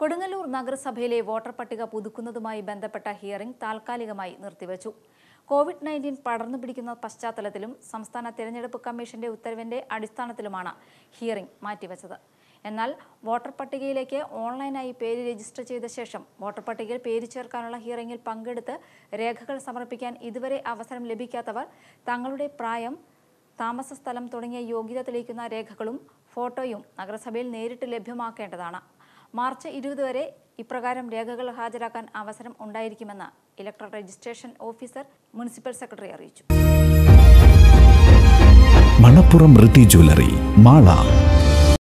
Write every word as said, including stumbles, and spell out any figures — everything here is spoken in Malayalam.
കൊടുങ്ങല്ലൂർ നഗരസഭയിലെ വോട്ടർ പട്ടിക പുതുക്കുന്നതുമായി ബന്ധപ്പെട്ട ഹിയറിംഗ് താൽക്കാലികമായി നിർത്തിവച്ചു. കോവിഡ് നയൻറ്റീൻ പടർന്നു പിടിക്കുന്ന പശ്ചാത്തലത്തിലും സംസ്ഥാന തിരഞ്ഞെടുപ്പ് കമ്മീഷന്റെ ഉത്തരവിന്റെ അടിസ്ഥാനത്തിലുമാണ് ഹിയറിംഗ് മാറ്റിവെച്ചത്. എന്നാൽ വോട്ടർ പട്ടികയിലേക്ക് ഓൺലൈനായി പേര് രജിസ്റ്റർ ചെയ്ത ശേഷം വോട്ടർ പട്ടികയിൽ പേര് ചേർക്കാനുള്ള ഹിയറിംഗിൽ പങ്കെടുത്ത് രേഖകൾ സമർപ്പിക്കാൻ ഇതുവരെ അവസരം ലഭിക്കാത്തവർ തങ്ങളുടെ പ്രായം, താമസ സ്ഥലം തുടങ്ങിയ യോഗ്യത തെളിയിക്കുന്ന രേഖകളും ഫോട്ടോയും നഗരസഭയിൽ നേരിട്ട് ലഭ്യമാക്കേണ്ടതാണ്. മാർച്ച് ഇരുപത് വരെ ഇപ്രകാരം രേഖകൾ ഹാജരാക്കാൻ അവസരം ഉണ്ടായിരിക്കുമെന്ന് electoral registration officer municipal secretary അറിയിച്ചു. മണപ്പുറം ഋതി ജ്വല്ലറി മാള.